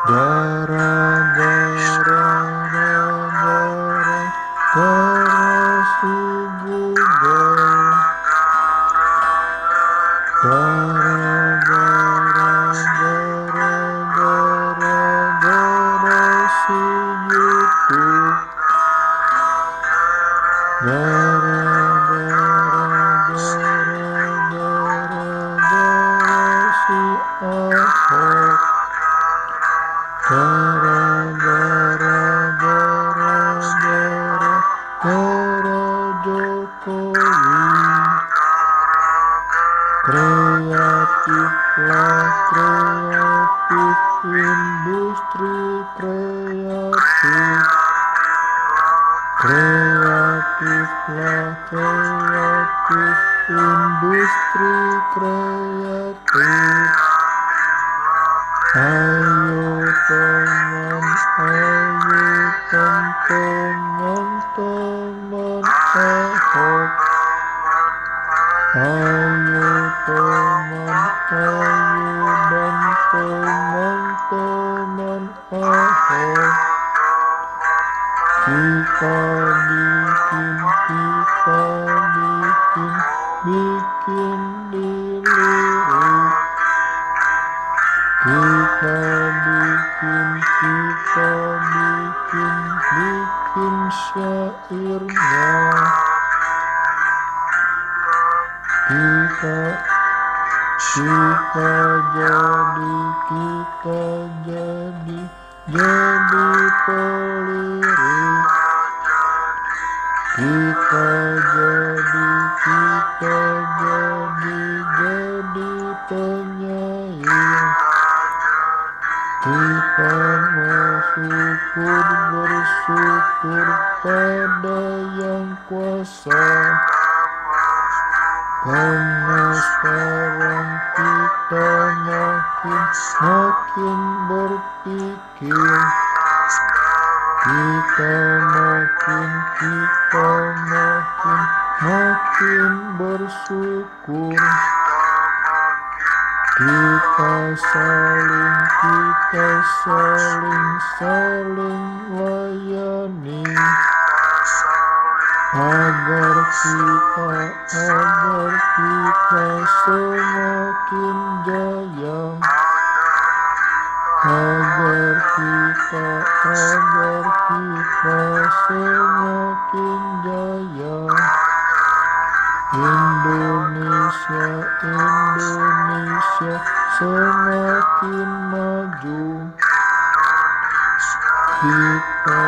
Gara-gara subuh gara-gara si YouTube, gara-gara si Ahok, gara-gara Jokowi. Kreatiflah kreatif, industri kreatif. Kreatiflah kreatif, industri kreatif. Ayo teman-teman Ahok. Ayo teman-teman Ahok. Kita bikin dilirik. Kita bikin syairnya. Kita jadi pelirik. Kita jadi penyair. Kita bersyukur pada yang kuasa. Karena sekarang kita makin berpikir. Kita makin bersyukur. Kita saling layani. Agar kita semakin jaya. Agar kita semakin jaya. Indonesia semakin maju. Kita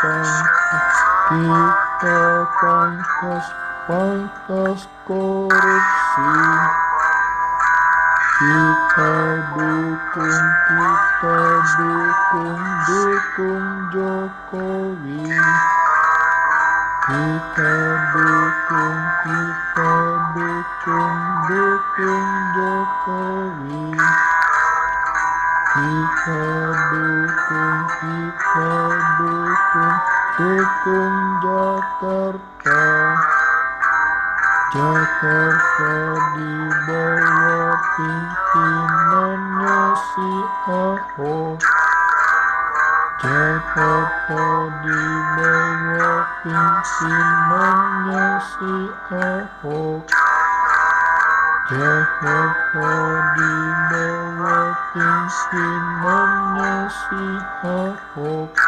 pangkas korupsi. Kita dukung Jokowi. Kita dukung Jokowi. Kita dukung Jakarta di bawah pimpinannya si Ahok. Jakarta di bawah pimpinannya si Ahok. Jakarta di bawah pimpinannya si Ahok.